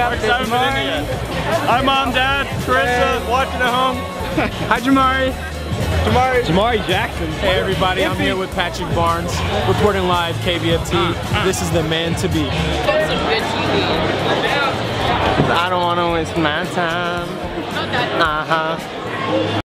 Alex, I haven't been in yet. Hi Mom, Dad, Carissa, watching at home. Hi Jamari. Jamari Jackson. Hey everybody, I'm here with Patrick Barnes, reporting live KBFT. This is the man to be. That's some good TV. I don't want to waste my time. Not that.